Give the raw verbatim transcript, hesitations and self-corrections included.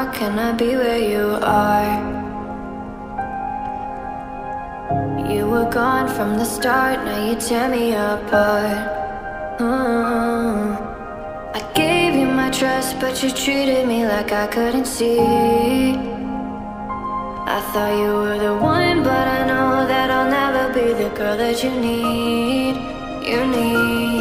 How can I be where you are? You were gone from the start, now you tear me apart. mm. I gave you my trust, but you treated me like I couldn't see. I thought you were the one, but I know that I'll never be the girl that you need. You need